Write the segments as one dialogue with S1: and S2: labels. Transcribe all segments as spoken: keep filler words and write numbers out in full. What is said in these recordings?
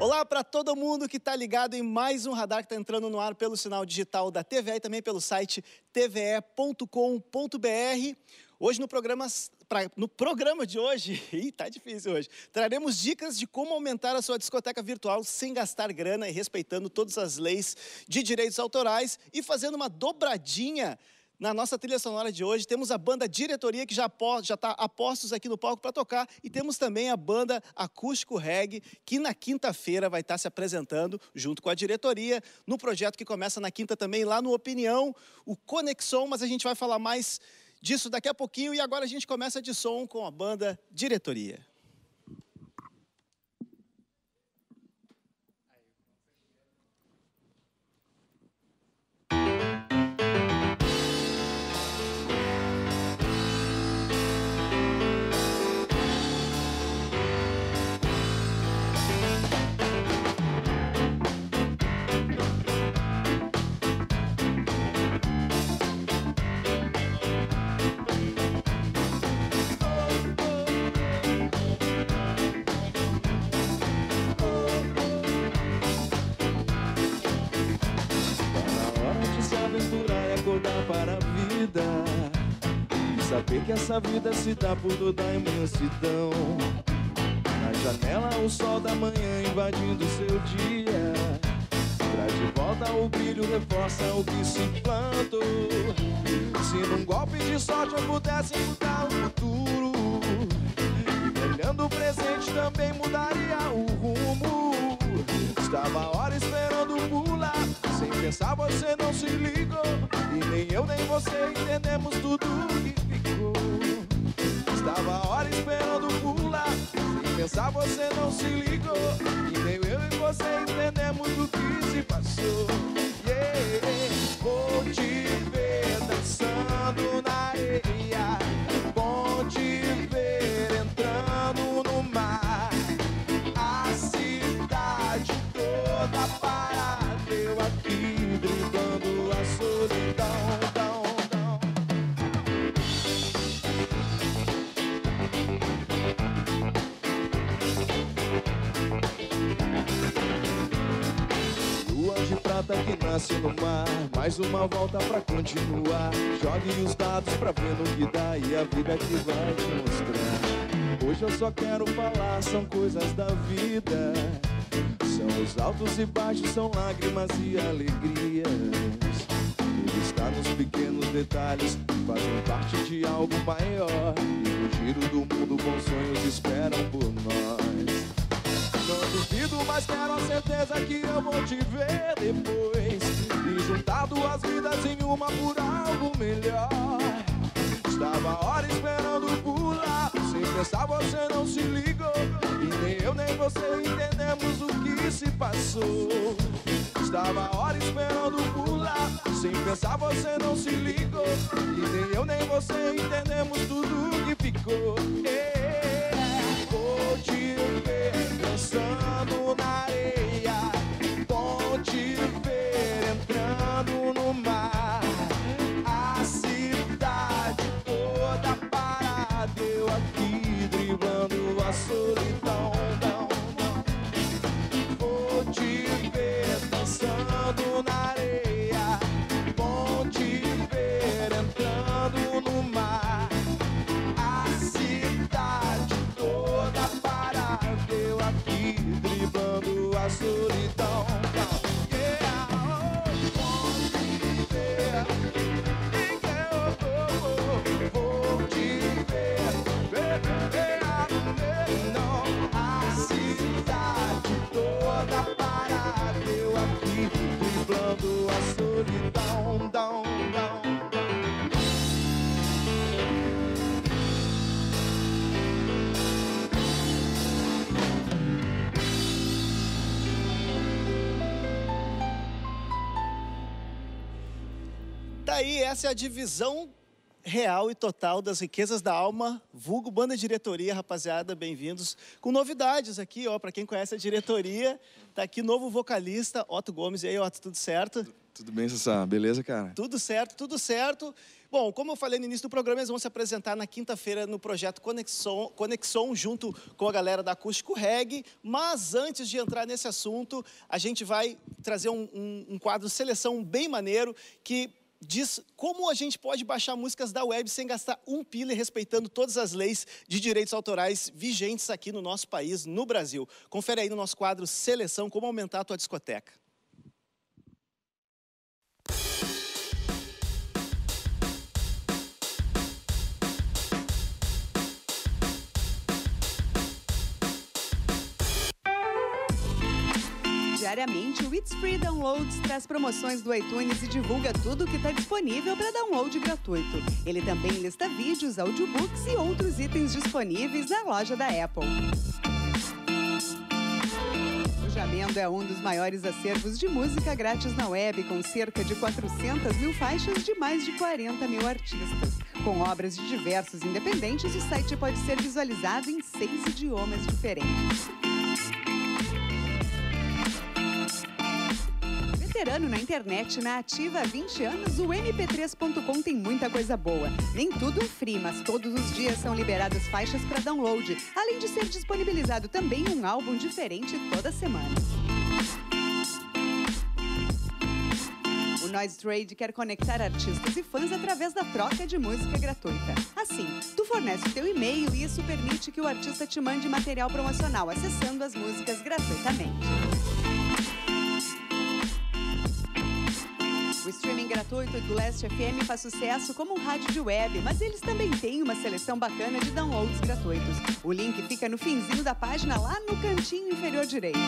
S1: Olá para todo mundo que está ligado em mais um radar que está entrando no ar pelo sinal digital da T V E e também pelo site t v e ponto com ponto b r. Hoje no programa, pra, no programa de hoje, ih, tá difícil hoje, traremos dicas de como aumentar a sua discoteca virtual sem gastar grana e respeitando todas as leis de direitos autorais e fazendo uma dobradinha. Na nossa trilha sonora de hoje, temos a banda Diretoria, que já está a postos aqui no palco para tocar, e temos também a banda Acústico Reggae, que na quinta-feira vai estar se apresentando, junto com a Diretoria, no projeto que começa na quinta também, lá no Opinião, o Conexão, mas a gente vai falar mais disso daqui a pouquinho, e agora a gente começa de som com a banda Diretoria.
S2: Para a vida e saber que essa vida se dá por toda a imensidão. Na janela o sol da manhã invadindo seu dia, traz de volta o brilho, reforça o que se implantou. Se num golpe de sorte eu pudesse mudar o futuro, e olhando o presente também mudaria o rumo. Estava a hora esperando pular, sem pensar você não se ligou, e nem eu nem você entendemos tudo que ficou. Estava a hora esperando pular, sem pensar você não se ligou, e nem eu e você entendemos o que se passou. Yeah. Vou te ver dançando na areia, bom te ver entrando no mar. A cidade toda parada, eu aqui driblando a solidão. Que nasce no mar, mais uma volta pra continuar. Jogue os dados pra ver no que dá, e a vida que vai te mostrar. Hoje eu só quero falar, são coisas da vida, são os altos e baixos, são lágrimas e alegrias. Tudo está nos pequenos detalhes que fazem parte de algo maior, e no giro do mundo bons sonhos esperam por nós. Não duvido, mas quero a certeza que eu vou te ver depois, e juntar duas vidas em uma por algo melhor. Estava a hora esperando pular, sem pensar você não se ligou, e nem eu nem você entendemos o que se passou. Estava a hora esperando pular, sem pensar você não se ligou, e nem eu nem você entendemos tudo que ficou. Yeah. Vou te ver dançando na areia, bom te ver entrando no mar. A cidade toda parada, eu aqui driblando a solidão. Vou te ver dançando na areia, bom te ver entrando no mar. A cidade toda parada, eu aqui driblando a solidão. Yeah, oh, vou te ver, vou te ver, não. A cidade toda parada, eu aqui driblando a solidão. Down, down.
S1: Daí, essa é a divisão real e total das riquezas da alma, vulgo Banda Diretoria, rapaziada, bem-vindos. Com novidades aqui, ó, para quem conhece a Diretoria, tá aqui novo vocalista, Otto Gomes. E aí, Otto, tudo certo?
S2: Tudo bem, Sassá? Beleza, cara?
S1: Tudo certo, tudo certo. Bom, como eu falei no início do programa, eles vão se apresentar na quinta-feira no projeto Conexão, Conexão, junto com a galera da Acústico Reggae. Mas antes de entrar nesse assunto, a gente vai trazer um, um, um quadro Seleção bem maneiro, que diz como a gente pode baixar músicas da web sem gastar um pila e respeitando todas as leis de direitos autorais vigentes aqui no nosso país, no Brasil. Confere aí no nosso quadro Seleção, como aumentar a tua discoteca.
S3: Diariamente, o It's Free Downloads traz promoções do iTunes e divulga tudo que está disponível para download gratuito. Ele também lista vídeos, audiobooks e outros itens disponíveis na loja da Apple. O Jamendo é um dos maiores acervos de música grátis na web, com cerca de quatrocentas mil faixas de mais de quarenta mil artistas. Com obras de diversos independentes, o site pode ser visualizado em seis idiomas diferentes. Veterano na internet, na ativa há vinte anos, o M P três ponto com tem muita coisa boa. Nem tudo é free, mas todos os dias são liberadas faixas para download, além de ser disponibilizado também um álbum diferente toda semana. O Noise Trade quer conectar artistas e fãs através da troca de música gratuita. Assim, tu fornece o teu e-mail e isso permite que o artista te mande material promocional, acessando as músicas gratuitamente. O streaming gratuito do Last F M faz sucesso como um rádio de web, mas eles também têm uma seleção bacana de downloads gratuitos. O link fica no finzinho da página, lá no cantinho inferior direito.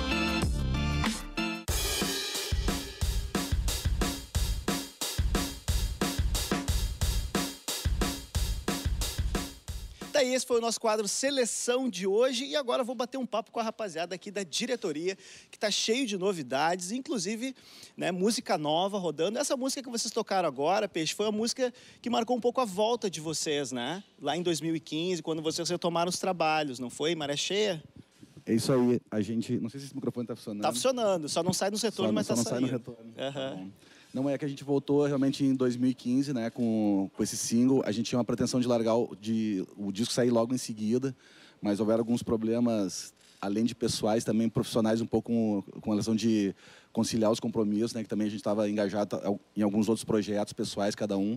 S1: Daí esse foi o nosso quadro Seleção de hoje e agora eu vou bater um papo com a rapaziada aqui da diretoria, que está cheio de novidades, inclusive, né, música nova rodando. Essa música que vocês tocaram agora, Peixe, foi a música que marcou um pouco a volta de vocês, né? Lá em dois mil e quinze, quando vocês retomaram os trabalhos, não foi? Maré Cheia?
S4: É isso aí, a gente, não sei se esse microfone está funcionando.
S1: Está funcionando, só não sai no retorno,
S4: só,
S1: mas está
S4: saindo. Só não
S1: saindo.
S4: sai no retorno.
S1: Uhum.
S4: Tá, não, é que a gente voltou realmente em dois mil e quinze, né, com, com esse single. A gente tinha uma pretensão de largar o, de, o disco sair logo em seguida, mas houveram alguns problemas, além de pessoais, também profissionais, um pouco com, com relação de conciliar os compromissos, né, que também a gente estava engajado em alguns outros projetos pessoais, cada um.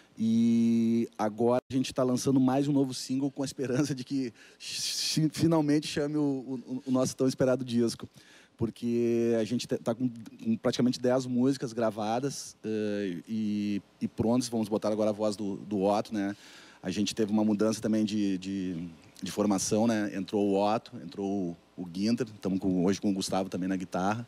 S4: E agora a gente está lançando mais um novo single com a esperança de que finalmente chame o, o, o nosso tão esperado disco. Porque a gente está com, com praticamente dez músicas gravadas uh, e, e prontas. Vamos botar agora a voz do, do Otto, né? A gente teve uma mudança também de, de, de formação, né? Entrou o Otto, entrou o, o Ginter, estamos hoje com o Gustavo também na guitarra.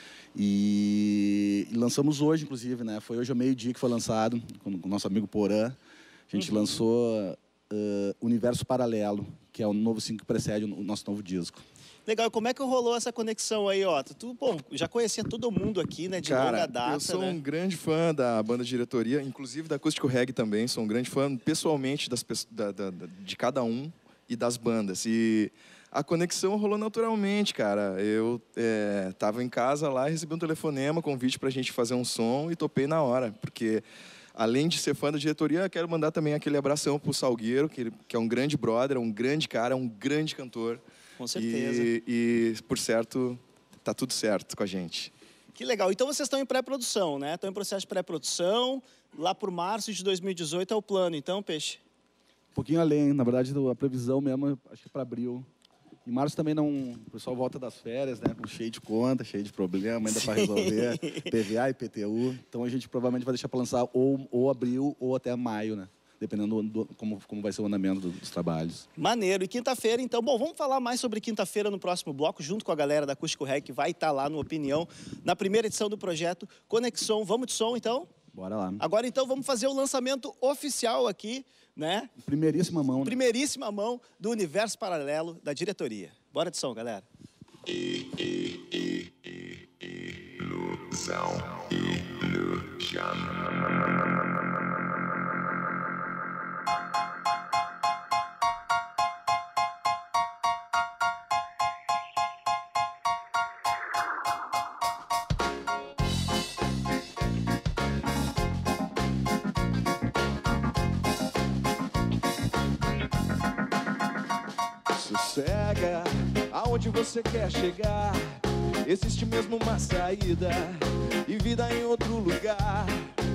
S4: E, e lançamos hoje, inclusive, né? Foi hoje ao meio-dia que foi lançado, com, com o nosso amigo Porã. A gente uhum. lançou uh, Universo Paralelo, que é o novo single que precede o nosso novo disco.
S1: Legal, como é que rolou essa conexão aí, Otto? Tu, bom, já conhecia todo mundo aqui, né, de
S2: Cara,
S1: longa data,
S2: eu sou
S1: né?
S2: um grande fã da banda de diretoria, inclusive da Acústico Reggae também, sou um grande fã pessoalmente das, da, da, de cada um e das bandas. E a conexão rolou naturalmente, cara. Eu é, tava em casa lá e recebi um telefonema, convite pra gente fazer um som e topei na hora, porque além de ser fã da diretoria, quero mandar também aquele abração pro Salgueiro, que, que é um grande brother, um grande cara, um grande cantor.
S1: Com certeza.
S2: E, e, por certo, tá tudo certo com a gente.
S1: Que legal. Então vocês estão em pré-produção, né? Estão em processo de pré-produção. Lá por março de dois mil e dezoito é o plano, então, Peixe?
S4: Um pouquinho além. Na verdade, a previsão mesmo, acho que para abril. Em março também não... O pessoal volta das férias, né? Cheio de conta, cheio de problema, ainda para resolver. P V A e P T U. Então a gente provavelmente vai deixar para lançar ou, ou abril ou até maio, né? Dependendo do, do, como, como vai ser o andamento do, dos trabalhos.
S1: Maneiro. E quinta-feira, então... Bom, vamos falar mais sobre quinta-feira no próximo bloco, junto com a galera da Acústico Reggae, que vai estar lá no Opinião, na primeira edição do projeto Conexão. Vamos de som, então?
S4: Bora lá.
S1: Agora, então, vamos fazer o lançamento oficial aqui, né?
S4: Primeiríssima mão, né?
S1: Primeiríssima mão do Universo Paralelo da diretoria. Bora de som, galera. Ilusão, ilusão.
S2: Sossega, aonde você quer chegar? Existe mesmo uma saída e vida em outro lugar.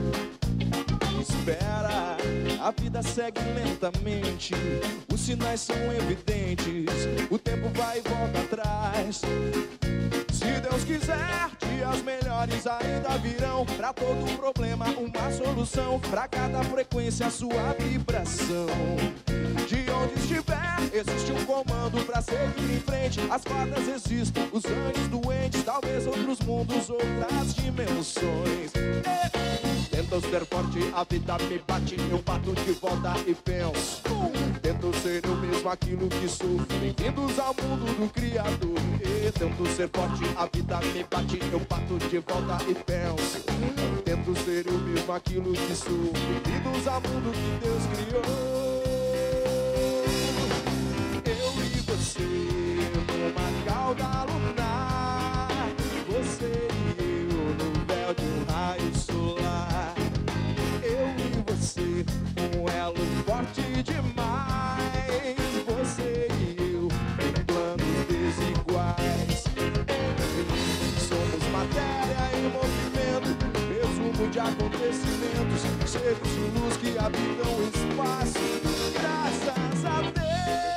S2: Espera, a vida segue lentamente, os sinais são evidentes, o tempo vai e volta atrás. Se Deus quiser, dias melhores ainda virão. Pra todo problema uma solução, pra cada frequência sua vibração. De onde estiver, existe um comando pra seguir em frente. As fadas existem, os anjos doentes, talvez outros mundos, outras dimensões. Tento ser forte, a vida me bate, eu bato de volta e penso. Tento ser eu mesmo aquilo que sou, bem-vindos ao mundo do Criador. E tento ser forte, a vida me bate, eu bato de volta e penso. Tento ser eu mesmo aquilo que sou, bem-vindos ao mundo que Deus criou. Eu e você numa cauda lunar, você e eu no véu de um raio solar. Eu e você, um elo forte demais, você e eu em planos desiguais. Somos matéria em movimento, resumo de acontecimentos, seres de luz que habitam o espaço. Graças a Deus.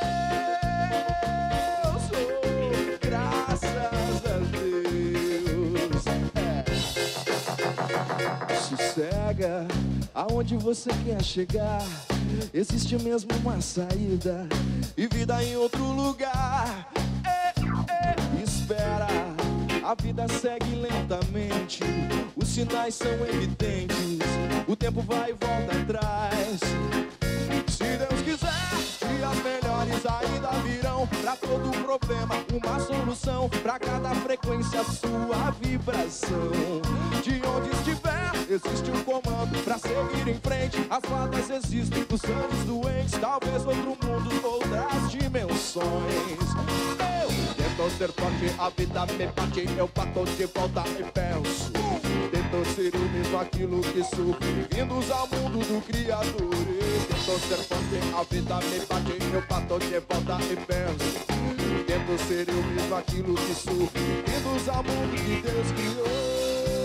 S2: Sossega, aonde você quer chegar? Existe mesmo uma saída e vida em outro lugar. Ei, ei, espera, a vida segue lentamente, os sinais são evidentes, o tempo vai e volta atrás. Se Deus quiser, dias melhores ainda virão. Pra todo problema uma solução, pra cada frequência sua vibração. De onde estiver, existe um comando pra seguir em frente. As fadas existem, os anjos doentes, talvez outro mundo, outras dimensões. Eu tento ser forte, a vida me bate, eu bato de volta e penso. Tento ser eu mesmo aquilo que sou, bem-vindos ao mundo do Criador. Tento ser forte, a vida me bate, eu bato de volta e penso. Tento ser eu mesmo aquilo que sou, bem-vindos ao mundo que Deus criou.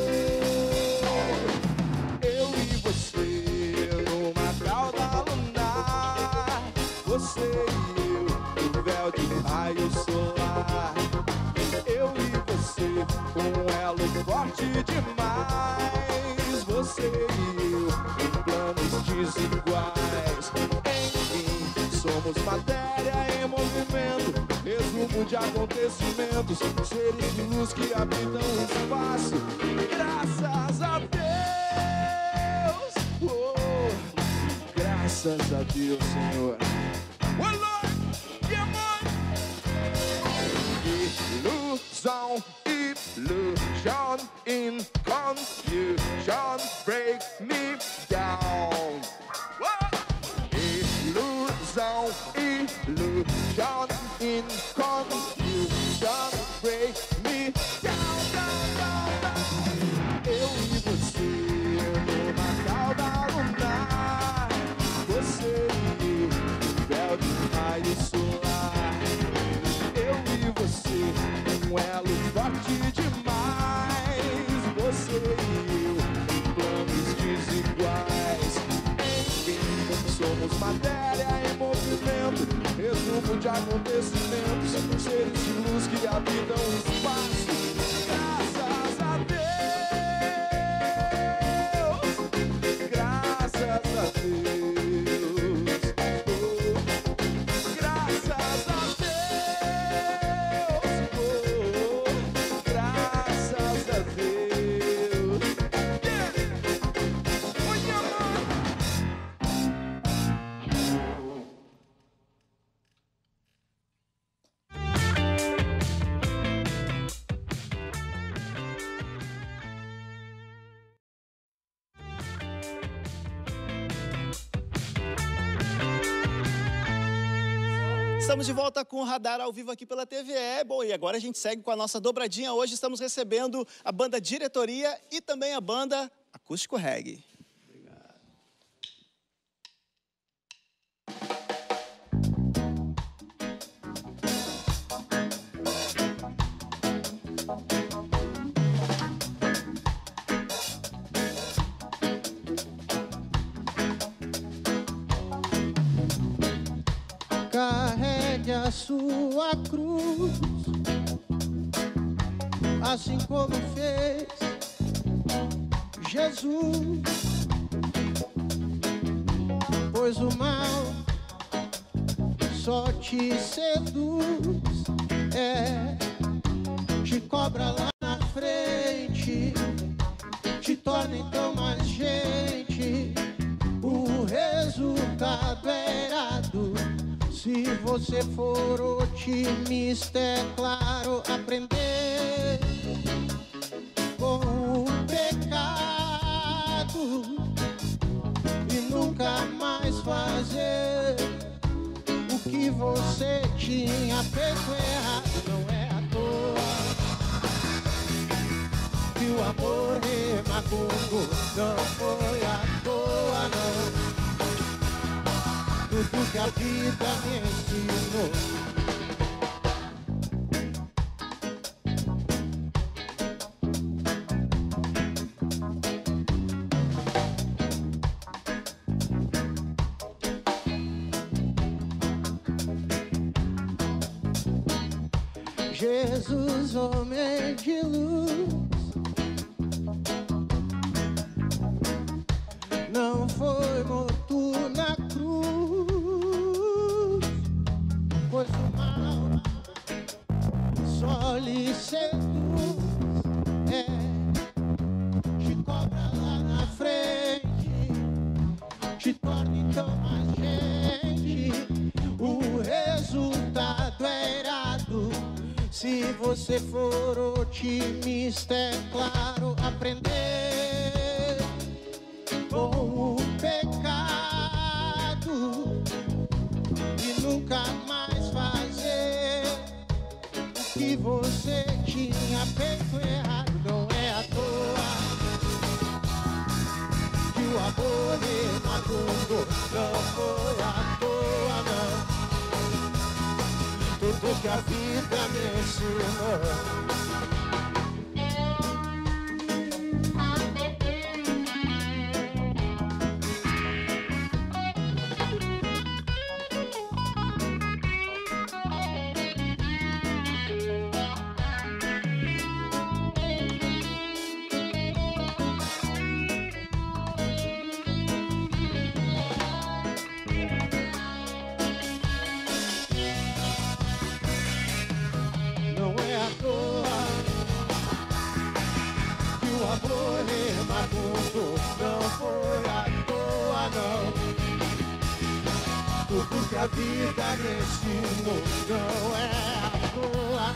S2: Eu e você numa cauda lunar, você e eu no véu de um raio solar. Eu e você, um elo forte demais, você e eu em planos desiguais. Enfim, somos matéria em movimento, resumo de acontecimentos, seres de luz que habitam o espaço. Graças a Deus, oh, graças a Deus, Senhor. Well, Lord, yeah, man. Illusion, illusion, in confusion, break me down. Illusion, illusion, in confusion, break me down, down, down, down. Eu e você numa cauda lunar, você e eu no véu de um raio solar. Eu e você, um elo forte demais, você e eu em planos desiguais. Enfim, somos matéria em movimento, resumo de acontecimentos, seres de luz que habitam o espaço. Graças a Deus, graças a Deus, oh, graças a Deus, oh, graças a Deus. Yeah. Oh, yeah, man.
S1: Estamos de volta com o Radar ao vivo aqui pela T V E. Bom, e agora a gente segue com a nossa dobradinha. Hoje estamos recebendo a banda Diretoria e também a banda Acústico Reggae.
S5: a sua cruz, assim como fez Jesus, pois o mal só te seduz, é, te cobra lá na frente, te torna então mais gente. O resultado é errado. Se você for otimista, é claro, aprender com o pecado e nunca mais fazer o que você tinha feito errado. Não é à toa que o amor remacundo não foi à toa, não. Tudo que a vida me ensinou. Jesus, homem de luz, não foi morto na cruz, pois o mal só lhe seduz, é, te cobra lá na frente, te torna então mais gente. O resultado é irado. Se você for otimista, é claro, aprender com o pecado e nunca mais fazer o que você tinha feito errado. Não é à toa que o amor imaculado não foi à toa, não. Tudo que a vida me ensinou. Não foi à toa, não. Tudo que a vida me ensinou. Não é à toa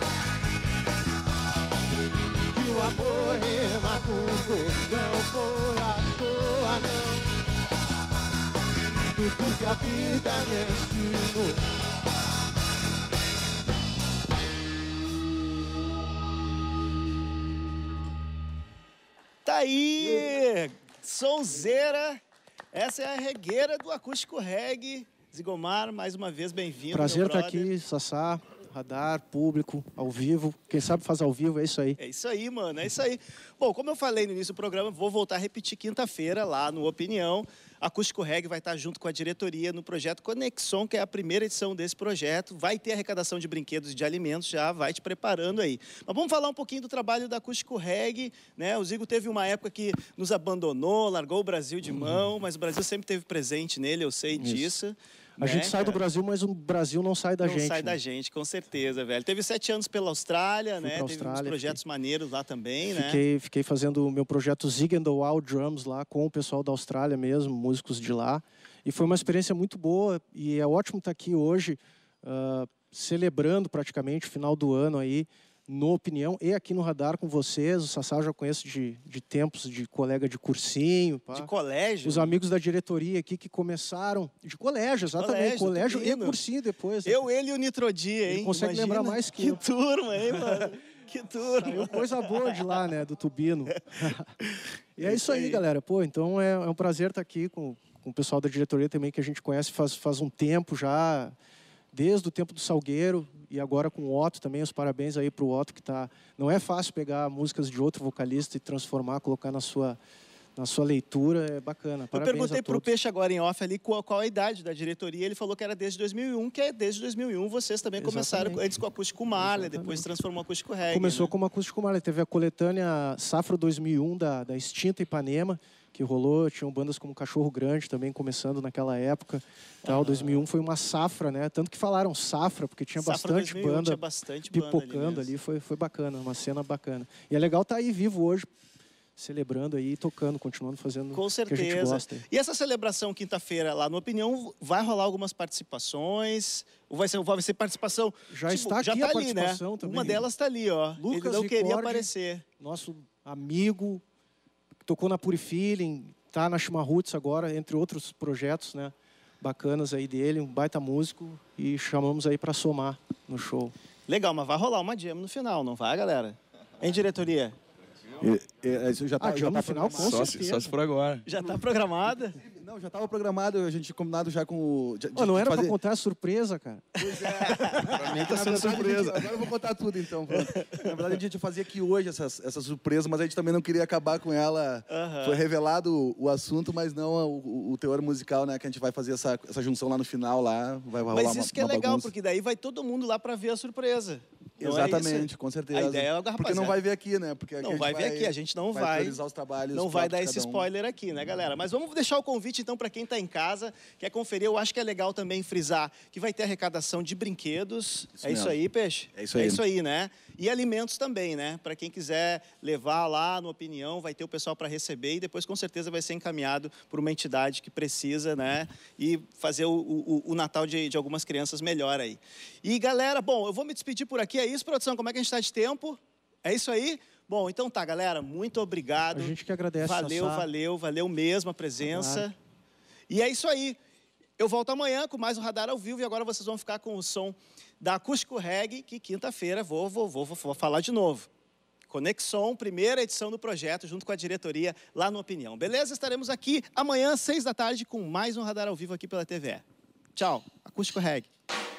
S5: que o amor imaculado não foi à toa, não. Tudo que a vida me ensinou.
S1: Tá aí, sonzeira. Essa é a regueira do Acústico Reggae. Zigomar, mais uma vez, bem-vindo.
S5: Prazer estar aqui, Sassá, Radar, público, ao vivo. Quem sabe faz ao vivo, é isso aí.
S1: É isso aí, mano, é isso aí. Bom, como eu falei no início do programa, vou voltar a repetir quinta-feira lá no Opinião. Acústico Reggae vai estar junto com a diretoria no projeto Conexão, que é a primeira edição desse projeto. Vai ter arrecadação de brinquedos e de alimentos, já vai te preparando aí. Mas vamos falar um pouquinho do trabalho da Acústico Reggae, né? O Zigo teve uma época que nos abandonou, largou o Brasil de mão, mas o Brasil sempre esteve presente nele, eu sei
S5: Isso.
S1: disso.
S5: A
S1: né,
S5: gente sai
S1: cara?
S5: do Brasil, mas o Brasil não sai da
S1: não
S5: gente.
S1: Não sai
S5: né?
S1: da gente, com certeza, velho. Teve sete anos pela Austrália,
S5: Fui
S1: né?
S5: pra
S1: Teve
S5: Austrália,
S1: uns projetos
S5: fiquei...
S1: maneiros lá também,
S5: fiquei,
S1: né?
S5: Fiquei fazendo o meu projeto Zig and the Wild Drums lá com o pessoal da Austrália mesmo, músicos de lá. E foi uma experiência muito boa e é ótimo estar aqui hoje, uh, celebrando praticamente o final do ano aí, no Opinião e aqui no Radar com vocês. O Sassá eu já conheço de, de tempos de colega de cursinho. Pá.
S1: De colégio?
S5: Os amigos da diretoria aqui que começaram... De colégio, exatamente. Colégio, colégio e cursinho depois.
S1: Eu, né? Ele e o Nitrodia, hein?
S5: Ele consegue
S1: Imagina,
S5: lembrar mais que,
S1: que
S5: eu.
S1: Que turma, hein, mano? Que turma.
S5: Saiu coisa boa de lá, né? Do Tubino. E é isso aí, galera. Pô, então é, é um prazer estar aqui com, com o pessoal da diretoria também, que a gente conhece faz, faz um tempo já, desde o tempo do Salgueiro, e agora com o Otto também. Os parabéns aí pro Otto, que tá... Não é fácil pegar músicas de outro vocalista e transformar, colocar na sua, na sua leitura, é bacana. Parabéns.
S1: Eu perguntei para o
S5: todos.
S1: Peixe agora em off ali qual, qual a idade da diretoria. Ele falou que era desde dois mil e um, que é desde dois mil e um vocês também
S5: Exatamente.
S1: começaram antes com o acústico Marley,
S5: Exatamente.
S1: depois transformou o acústico reggae.
S5: Começou
S1: né?
S5: como acústico Marley. Teve a coletânea Safra dois mil e um da, da extinta Ipanema, que rolou. Tinham bandas como Cachorro Grande também começando naquela época. Tal. Ah. dois mil e um foi uma safra, né? Tanto que falaram safra, porque tinha
S1: Safra
S5: bastante
S1: dois mil e um,
S5: banda
S1: tinha bastante banda
S5: pipocando ali. ali. Foi, foi bacana, uma cena bacana. E é legal estar aí vivo hoje, celebrando aí, tocando, continuando fazendo
S1: Com
S5: o que a gente
S1: certeza.
S5: gosta.
S1: E essa celebração quinta-feira lá no Opinião, vai rolar algumas participações? Ou vai ser, vai ser participação?
S5: Já
S1: tipo,
S5: está
S1: já
S5: aqui
S1: tá
S5: a
S1: ali, né?
S5: participação também.
S1: Uma delas está ali, ó.
S5: Lucas
S1: Ele não queria
S5: Ricordi,
S1: aparecer.
S5: Nosso amigo, que tocou na Puri Feeling, tá na Chimarruts agora, entre outros projetos, né? Bacanas aí dele, um baita músico, e chamamos aí para somar no show.
S1: Legal, mas vai rolar uma jam no final, não vai, galera? Em diretoria?
S4: E, e, isso já tá,
S5: Ah,
S4: já
S5: no
S4: tá
S5: final, com
S4: programado.
S2: Só se,
S5: certeza.
S2: só se for agora.
S1: Já tá programada?
S4: Não, já estava programado, a gente tinha combinado já com o... de-
S5: Oh, não
S4: de
S5: era
S4: fazer-
S5: para contar a surpresa, cara?
S4: Pois é.
S2: Pra mim tá
S4: Na
S2: sendo
S4: verdade,
S2: surpresa.
S4: a gente- agora eu vou contar tudo, então. Pronto. Na verdade, a gente ia fazer aqui hoje essa, essa surpresa, mas a gente também não queria acabar com ela.
S1: Aham.
S4: Foi revelado o, o assunto, mas não o, o- o teor musical, né? Que a gente vai fazer essa, essa junção lá no final, lá. Vai rolar
S1: Mas
S4: uma,
S1: isso que é
S4: uma
S1: legal,
S4: bagunça.
S1: porque daí vai todo mundo lá para ver a surpresa. Não é
S4: Exatamente,
S1: isso?
S4: com certeza.
S1: A ideia é,
S4: Porque
S1: rapaziada,
S4: não vai ver aqui, né? Porque aqui
S1: Não
S4: a gente
S1: vai ver aqui, a gente não vai,
S4: vai priorizar os trabalhos.
S1: não vai dar
S4: próprios de
S1: esse
S4: cada um.
S1: spoiler aqui, né, galera? Mas vamos deixar o convite, então, para quem está em casa, quer conferir. Eu acho que é legal também frisar que vai ter arrecadação de brinquedos.
S4: Isso
S1: é isso
S4: mesmo.
S1: aí, Peixe?
S4: É isso aí.
S1: É isso aí, né? E alimentos também, né? Para quem quiser levar lá no Opinião, vai ter o pessoal para receber e depois, com certeza, vai ser encaminhado por uma entidade que precisa, né? E fazer o, o, o Natal de, de algumas crianças melhor aí. E, galera, bom, eu vou me despedir por aqui. É isso, produção? Como é que a gente está de tempo? É isso aí? Bom, então tá, galera. Muito obrigado.
S5: A gente que agradece.
S1: Valeu,
S5: Sassá.
S1: valeu, valeu mesmo a presença.
S5: Claro.
S1: E é isso aí. Eu volto amanhã com mais um Radar ao vivo e agora vocês vão ficar com o som da Acústico Reggae, que quinta-feira vou, vou, vou, vou falar de novo. Conexão, primeira edição do projeto, junto com a diretoria lá no Opinião. Beleza? Estaremos aqui amanhã, seis da tarde, com mais um Radar ao vivo aqui pela T V E. Tchau. Acústico Reggae.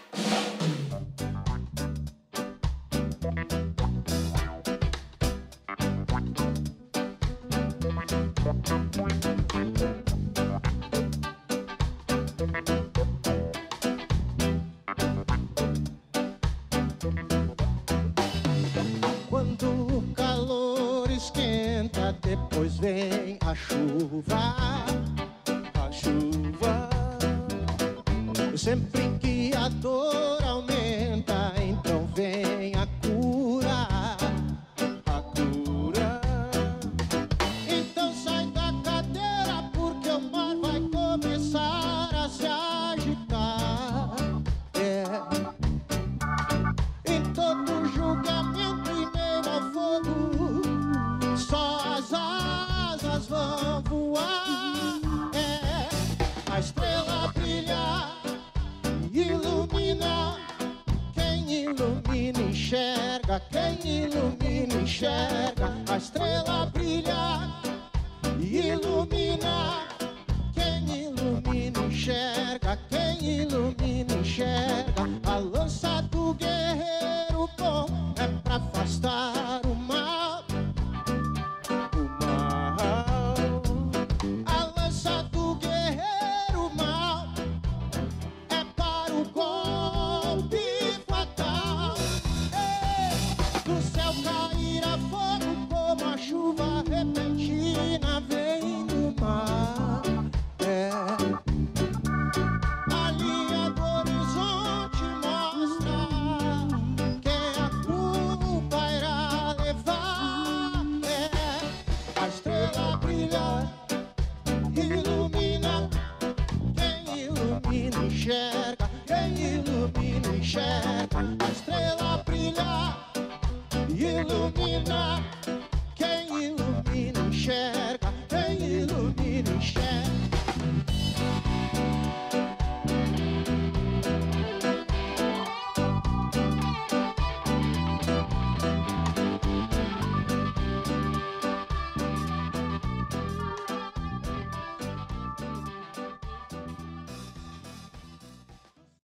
S6: Quando o calor esquenta, depois vem a chuva. A chuva. Sempre que a dor aumenta, então vem a cura. A cura. Então sai da cadeira, porque o mar vai começar a se agitar. É. Em todo julgamento e meio ao fogo, só as asas vão voar. É, a estrela brilha e ilumina. Quem ilumina enxerga, quem ilumina enxerga. A estrela brilha e ilumina. Quem ilumina enxerga, quem ilumina enxerga. A lança do guerreiro bom é pra afastar o mal. O mal. A lança do guerreiro mal é para o golpe fatal. Ei, do céu cairá fogo como a chuva repentina vem do mar. É. A linha do horizonte mostra quem a culpa irá levar. É. A estrela brilha, ilumina. Quem ilumina enxerga, quem ilumina enxerga. A estrela brilha, ilumina.